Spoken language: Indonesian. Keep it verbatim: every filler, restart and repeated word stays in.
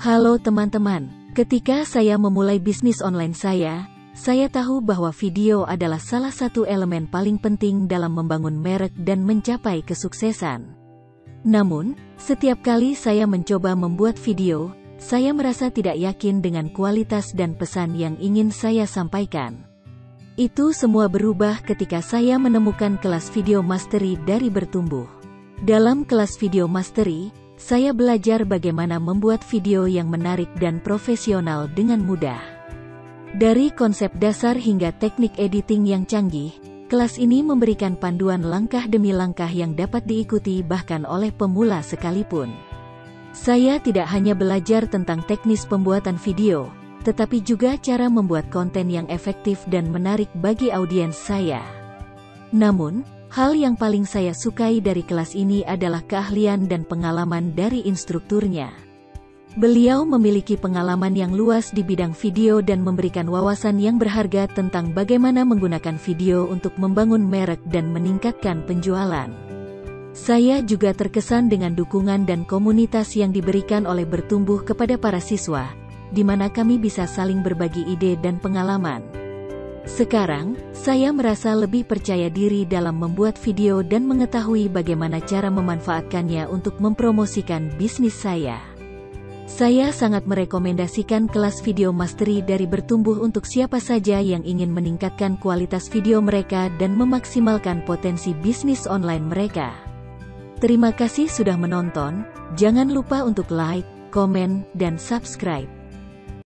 Halo teman-teman, ketika saya memulai bisnis online saya, saya tahu bahwa video adalah salah satu elemen paling penting dalam membangun merek dan mencapai kesuksesan. Namun, setiap kali saya mencoba membuat video, saya merasa tidak yakin dengan kualitas dan pesan yang ingin saya sampaikan. Itu semua berubah ketika saya menemukan kelas video mastery dari Bertumbuh. Dalam kelas video mastery, saya belajar bagaimana membuat video yang menarik dan profesional dengan mudah. Dari konsep dasar hingga teknik editing yang canggih, kelas ini memberikan panduan langkah demi langkah yang dapat diikuti bahkan oleh pemula sekalipun. Saya tidak hanya belajar tentang teknis pembuatan video, tetapi juga cara membuat konten yang efektif dan menarik bagi audiens saya. Namun, hal yang paling saya sukai dari kelas ini adalah keahlian dan pengalaman dari instrukturnya. Beliau memiliki pengalaman yang luas di bidang video dan memberikan wawasan yang berharga tentang bagaimana menggunakan video untuk membangun merek dan meningkatkan penjualan. Saya juga terkesan dengan dukungan dan komunitas yang diberikan oleh Bertumbuh kepada para siswa, di mana kami bisa saling berbagi ide dan pengalaman. Sekarang, saya merasa lebih percaya diri dalam membuat video dan mengetahui bagaimana cara memanfaatkannya untuk mempromosikan bisnis saya. Saya sangat merekomendasikan kelas video mastery dari Bertumbuh untuk siapa saja yang ingin meningkatkan kualitas video mereka dan memaksimalkan potensi bisnis online mereka. Terima kasih sudah menonton, jangan lupa untuk like, komen, dan subscribe.